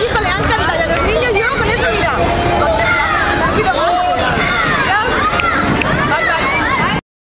Hijo, le ha encantado. Y a los niños yo con eso, mira, contenta.